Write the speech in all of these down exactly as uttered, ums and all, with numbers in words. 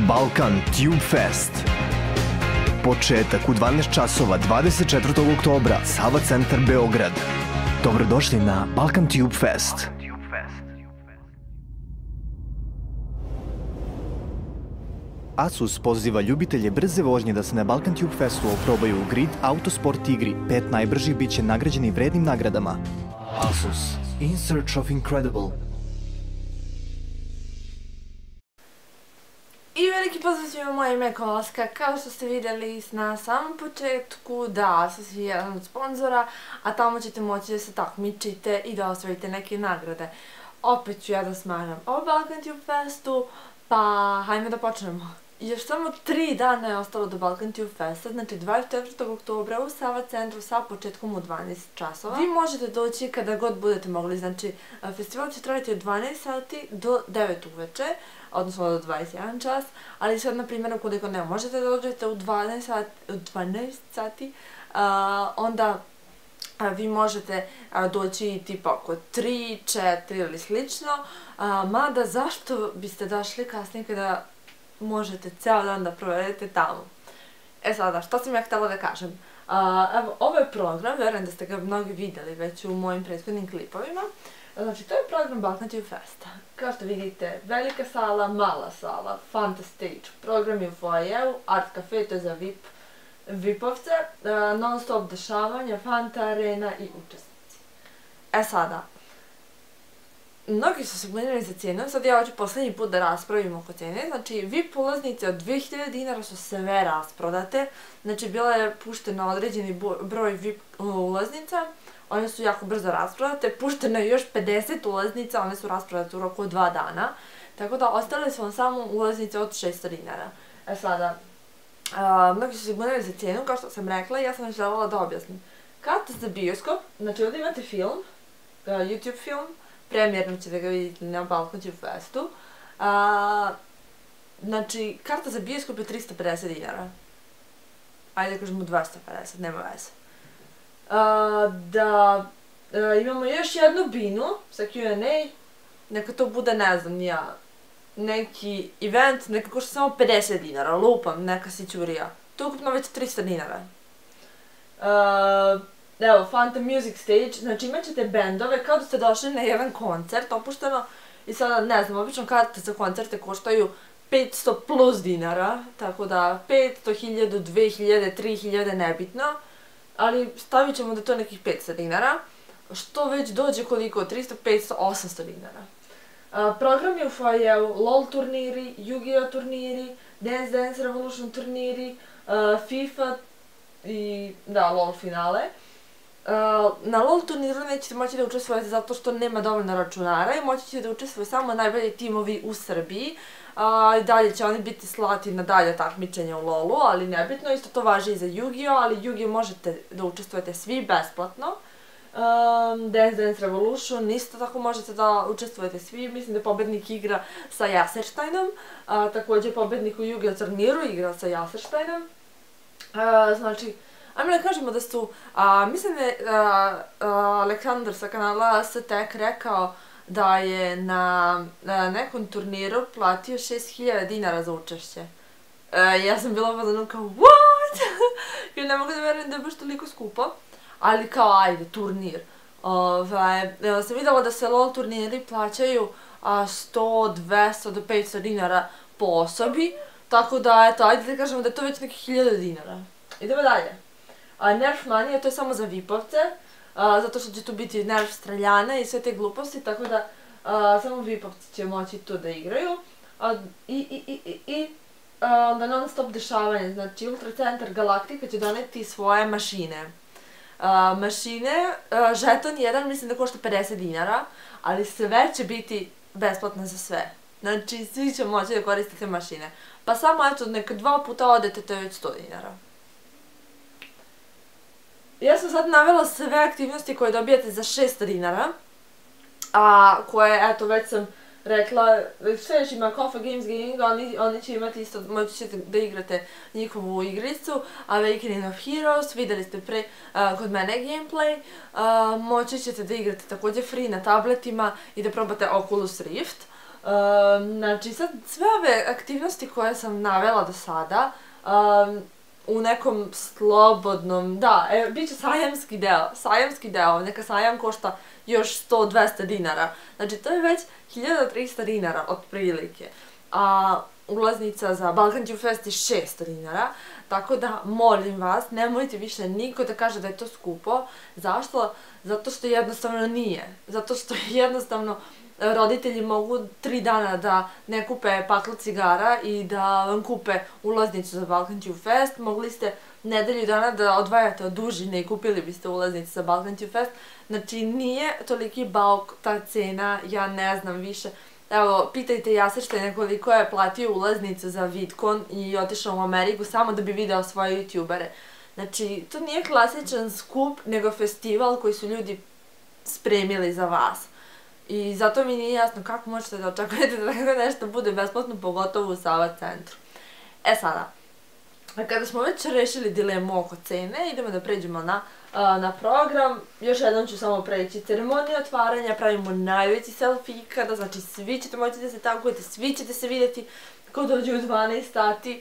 Balkan Tube Fest. Početak u dvanaest časova dvadeset četvrtog oktobra, Sava centar Beograd. Dobrodošli na Balkan Tube Fest. Asus poziva ljubitelje brze vožnje da se na Balkan Tube Festu oprobaju u Grid Autosport igri. Pet najbržih bit će nagrađeni vrednim nagradama. Asus. In search of incredible. I veliki pozdrav svima, moje ime je Kolaska. Kao što ste vidjeli na samom početku, da, Asus je jedan od sponzora, a tamo ćete moći da se takmičite i da osvojite neke nagrade. Opet ću ja da smažem o Balkan Tube Festu, pa hajme da počnemo. Još samo tri dana je ostalo do Balkan Tube Festa, znači dvadeset četvrtog oktobra u Sava centru sa početkom u dvanaest časova. Vi možete doći kada god budete mogli, znači festival će trajati od dvanaest sati do devet uveče, odnosno do dvadeset jedan čas, ali sad na primjer ukoliko ne možete da dođete u dvanaest sati, onda vi možete doći tipa oko tri, četiri ili slično, mada zašto biste došli kasnije kada možete ceo dan da provedete tamo. E sada, što sam ja htjela da kažem? Evo, ovo je program, verujem da ste ga mnogi vidjeli već u mojim prethodnim klipovima. Znači, to je program Balkan Tube Festa. Kao što vidite, velika sala, mala sala, Fanta Stage, program je u foajeu, Art Cafe, to je za vipovce, non stop dešavanja, Fanta Arena i učesnici. E sada, mnogi su se bunili za cijenu, sad ja hoću poslednji put da raspravim oko cijene. Znači, V I P ulaznice od dve hiljade dinara su sve rasprodate. Znači, bila je puštena određeni broj V I P ulaznica, one su jako brzo rasprodate. Pušteno je još pedeset ulaznica, one su rasprodate u roku od dva dana. Tako da, ostale su vam samo ulaznice od šesto dinara. E sada, mnogi su se bunili za cijenu, kao što sam rekla, ja sam želela da objasnim. Karta za bioskop, znači ovdje imate film, YouTube film, premijerno ćete ga vidjeti na Balkan Tube Festu. Znači, karta za bioskop je trista pedeset dinara. Ajde da kažemo dvesta pedeset, nema veze. Da imamo još jednu binu sa Q and A, neka to bude, ne znam, ja, neki event, neka košta samo pedeset dinara, lupam, neka sićurija. To je ukupno već trista dinara. Evo, Fanta Music Stage, znači imat ćete bendove kao da ste došli na jedan koncert, opušteno, i sada, ne znam, obično karte za koncerte koštaju petsto plus dinara, tako da petsto, hiljadu, dve hiljade, tri hiljade, nebitno, ali stavit ćemo da to je nekih petsto dinara, što već dođe koliko, tristo, petsto, osamsto dinara. Program je u foajeu, LOL turniri, Yu-Gi-Oh turniri, Dance Dance Revolution turniri, FIFA i, da, LOL finale. Na LOL turniru nećete moći da učestvujete zato što nema dovoljno računara i moći ćete da učestvuju samo najbolji timovi u Srbiji. Dalje će oni biti slati na dalje takmičenja u LOL-u, ali nebitno, isto to važi i za Yu-Gi-Oh, ali Yu-Gi-Oh možete da učestvujete svi besplatno. Dance Dance Revolution, isto tako možete da učestvujete svi, mislim da je pobednik igra sa Jasersteinom, također pobednik u Yu-Gi-Oh turniru igra sa Jasersteinom. Znači, ajmo da kažemo da su, mislim da je Aleksandar sa kanala S Tek rekao da je na nekom turniru platio šest hiljada dinara za učešće. Ja sam bila pozvana kao, what? Jer ne mogu da verujem da je baš toliko skupo, ali kao, ajde, turnir. Sam videla da se LOL turniri plaćaju sto, dvesta do petsto dinara po osobi, tako da, eto, ajde da kažemo da je to već nekih hiljada dinara. Idemo dalje. Nerf Mania, to je samo za vipovce, zato što će tu biti Nerf streljane i sve te gluposti, tako da samo vipovci će moći tu da igraju. I onda non stop dešavanje, znači Ultra Centar Galaktika će doneti svoje mašine. Mašine, žeton jedan mislim da košta pedeset dinara, ali sve će biti besplatno za sve. Znači svi će moći da koristite mašine. Pa samo eto, neka dva puta odete, to je već sto dinara. Ja sam sad navela sve aktivnosti koje dobijate za šesto dinara, a koje, eto, već sam rekla, sve ima Kofa Games Gaming, oni će imati isto, moći ćete da igrate njihovu igricu, Awakening of Heroes, videli ste pre kod mene gameplay, moći ćete da igrate također free na tabletima i da probate Oculus Rift. Znači, sad sve ove aktivnosti koje sam navela do sada, u nekom slobodnom, da, bit će sajamski deo, sajamski deo, neka sajam košta još sto do dvesta dinara, znači to je već hiljadu trista dinara otprilike, a ulaznica za Balkan Tube Fest je šesto dinara, tako da molim vas, nemojte više niko da kaže da je to skupo. Zašto? Zato što jednostavno nije, zato što jednostavno roditelji mogu tri dana da ne kupe paklu cigara i da vam kupe ulaznicu za Balkan Tube Fest, mogli ste nedelju dana da odvajate od dužine i kupili biste ulaznicu za Balkan Tube Fest, znači nije toliki bauk ta cena, ja ne znam više. Evo, pitajte Jasrštajna koliko je platio ulaznicu za VidCon i otišao u Ameriku samo da bi video svoje youtubere. Znači, to nije klasičan skup, nego festival koji su ljudi spremili za vas. I zato mi nije jasno kako možete da očekujete da tako nešto bude besplatno, pogotovo u Sava centru. E sada, kada smo već rešili dilemu oko cene, idemo da pređemo na na program. Još jednom ću samo preći ceremoniju otvaranja, pravimo najveći selfie ikada, znači svi ćete moći da se tagujete, svi ćete se vidjeti ko dođe u dvanaest sati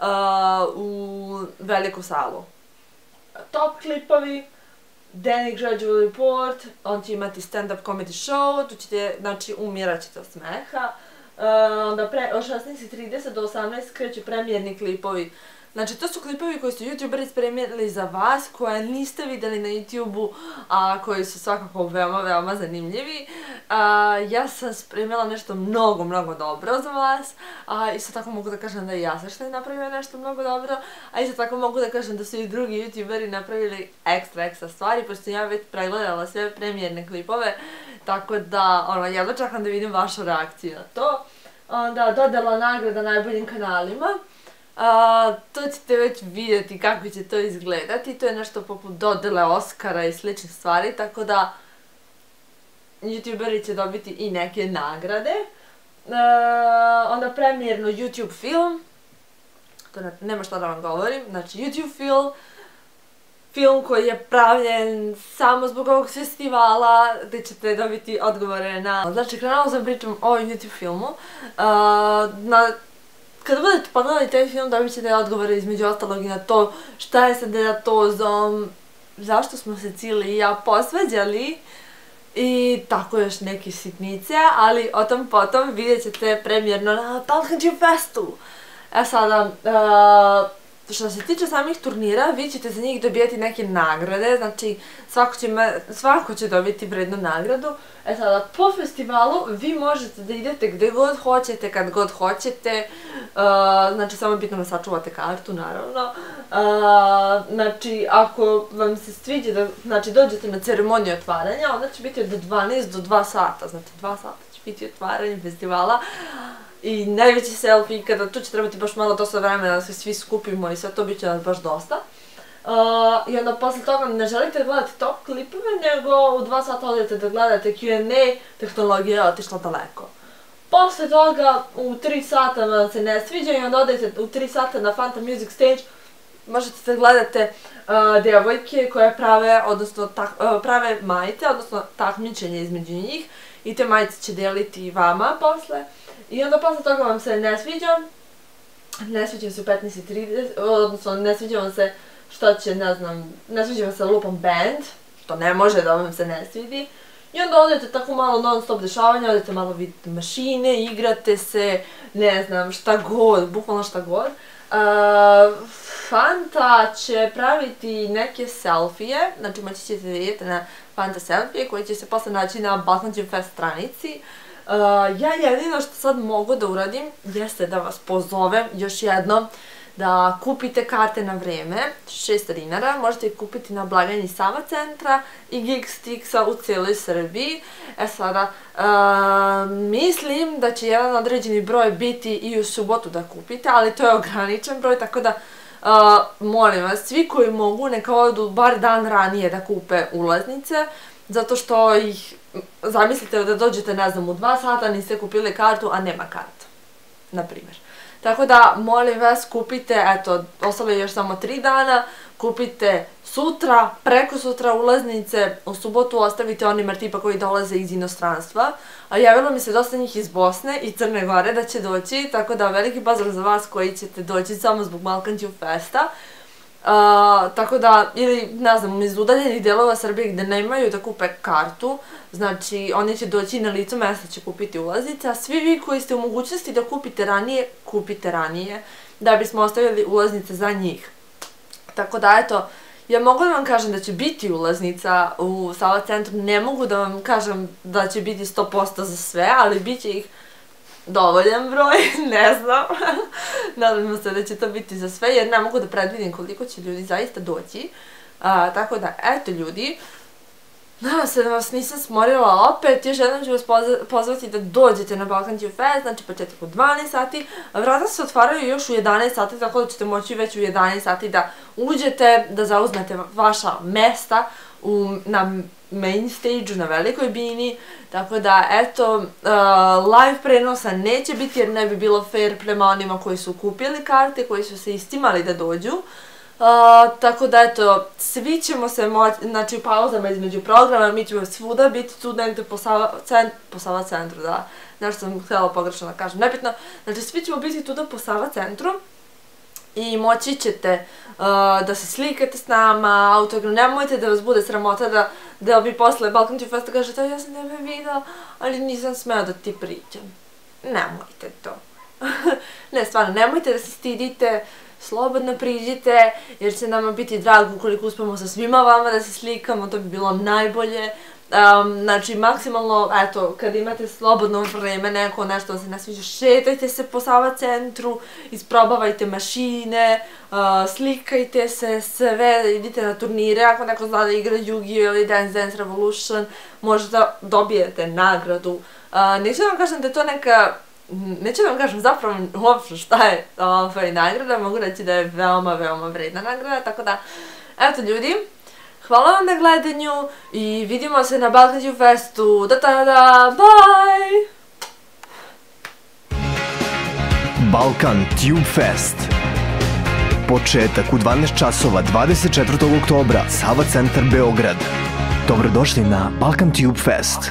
u veliku salu. Top klipovi, Danny Gradual Report, on će imati stand-up comedy show, tu ćete, znači, umirat ćete od smeha. Onda od šesnaest i trideset do osamnaest kreću premijerni klipovi. Znači, to su klipovi koji su youtuberi spremili za vas, koje niste videli na YouTube-u, a koji su svakako veoma, veoma zanimljivi. Ja sam spremila nešto mnogo, mnogo dobro za vas, a isto tako mogu da kažem da i Jasrštajn napravio nešto mnogo dobro, a isto tako mogu da kažem da su i drugi youtuberi napravili ekstra, ekstra stvari, pošto sam ja već pregledala sve premijerne klipove, tako da, ono, jedno čekam da vidim vašu reakciju na to. Onda, dodala nagrada najboljim kanalima. To ćete već vidjeti kako će to izgledati, to je nešto poput dodele Oscara i sličnih stvari, tako da youtuberi će dobiti i neke nagrade. Onda premijerno YouTube film, to nema šta da vam govorim, znači YouTube film, film koji je pravljen samo zbog ovog festivala, gde ćete dobiti odgovore na... Znači, krenuo sam pričam o YouTube filmu, na... Kada budete pogledali taj film, dobit ćete odgovore između ostalog i na to šta je sa Dedatozom, zašto smo se Cili i ja posvađali i tako još neke sitnice, ali o tom potom vidjet ćete premijerno na Balkan Tube Festu. E sada, što se tiče samih turnira, vi ćete za njih dobijati neke nagrade, znači svako će dobiti vrednu nagradu. E sada, po festivalu vi možete da idete gde god hoćete, kad god hoćete, znači samo je bitno da sačuvate kartu, naravno. Znači, ako vam se sviđa da, znači, dođete na ceremoniju otvaranja, onda će biti od dvanaest do dva sata, znači dva sata će biti otvaranje festivala. I najveći selfie ikada, tu će trebati baš malo dosta vremena da se svi skupimo i sve to bit će nas baš dosta. I onda posle toga ne želite da gledate top klipove, nego u dva sata odete da gledate Q and A, tehnologija je otišla daleko. Posle toga u tri sata vam se ne sviđa i onda odete u tri sata na Fanta Music Stage, možete da gledate devojke koje prave, odnosno prave majice, odnosno takmičenje između njih i te majice će deliti vama posle. I onda posle toga vam se ne sviđa, ne sviđa vam se u petnaest i trideset, odnosno ne sviđa vam se što će, ne znam, ne sviđa vam se lupom band, što ne može da vam se ne svidi. I onda odete tako malo non stop dešavanja, odete malo vidite mašine, igrate se, ne znam, šta god, bukvalno šta god. Fanta će praviti neke selfije, znači moći ćete da vidjeti na Fanta selfije koje će se posle naći na Balkan Tube Fest stranici. Ja jedino što sad mogu da uradim jeste da vas pozovem još jednom da kupite karte na vreme, šesto dinara, možete ih kupiti na blagajni Sava centra i Geekstixa u cijeloj Srbiji. E sada, mislim da će jedan određeni broj biti i u subotu da kupite, ali to je ograničen broj, tako da molim vas, svi koji mogu neka odu bar dan ranije da kupe ulaznice, zato što ih, zamislite da dođete, ne znam, u dva sata, niste kupili kartu, a nema kartu, na primjer. Tako da, molim vas, kupite, eto, ostalo je još samo tri dana, kupite sutra, preko sutra ulaznice, u subotu ostavite onima tipa koji dolaze iz inostranstva, a javilo mi se dosta njih iz Bosne i Crne Gore da će doći, tako da veliki pozdrav za vas koji ćete doći samo zbog Balkan Tube Festa. Uh, tako da, ili ne znam, iz udaljenih delova Srbije gde nemaju da kupe kartu, znači oni će doći na licu mesta će kupiti ulaznice, a svi vi koji ste u mogućnosti da kupite ranije, kupite ranije, da bismo ostavili ulaznice za njih. Tako da, eto, ja mogu da vam kažem da će biti ulaznica u Sava centru, ne mogu da vam kažem da će biti sto posto za sve, ali bit će ih dovoljan broj, ne znam. Nadam se da će to biti za sve, jer ne mogu da predvidim koliko će ljudi zaista doći. A, tako da, eto ljudi, nadam se da vas nisam smorila opet, još jednom ću vas pozvati da dođete na Balkan Tube Fest, znači početak u dvanaest sati, vrata se otvaraju još u jedanaest sati, tako da ćete moći već u jedanaest sati da uđete, da zauzmete vaša mesta u, na main stage-u, na velikoj bini, tako da, eto, uh, live prenosa neće biti jer ne bi bilo fair prema onima koji su kupili karte, koji su se istimali da dođu. Uh, tako da, eto, svi ćemo se moći, znači u pauzama između programa, mi ćemo svuda biti tu negde po Sava, cent, po Sava centru, da, nešto sam htjela pogrešno da kažem, nebitno, znači svi ćemo biti tuda po Sava centru i moći ćete uh, da se slikate s nama, autogram, nemojte da vas bude sramota da, da vi posle Balkan Tube Festa kažete, ja sam tebe videla, ali nisam smela da ti pričam. Nemojte to. Ne, stvarno, nemojte da se stidite, slobodno priđite, jer će nama biti drago ukoliko uspemo sa svima vama da se slikamo, to bi bilo najbolje. Um, znači, maksimalno, eto, kad imate slobodno vreme, neko nešto da se ne sviđa, šetajte se po Sava centru, isprobavajte mašine, uh, slikajte se, sve, idite na turnire, ako neko zna da igra Yu-Gi-Oh! Ili Dance Dance Revolution, možda dobijete nagradu. Uh, neću da vam kažem da je to neka, neću da vam kažem zapravo uopšte šta je ovaj, nagrada, mogu reći da je veoma, veoma vredna nagrada, tako da, eto ljudi, hvala vam na gledanju i vidimo se na Balkan Tube Festu. Da, da, da, bye! Balkan Tube Fest. Početak u dvanaest časova dvadeset četvrtog oktobra, Sava centar Beograd. Dobrodošli na Balkan Tube Fest.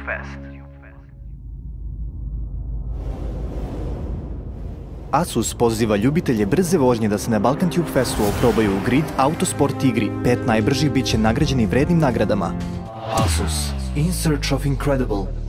Asus poziva ljubitelje brze vožnje da se na Balkan Tube Festu oprobaju u Grid Autosport igri. Pet najbržih bit će nagrađeni vrednim nagradama. Asus. In search of incredible.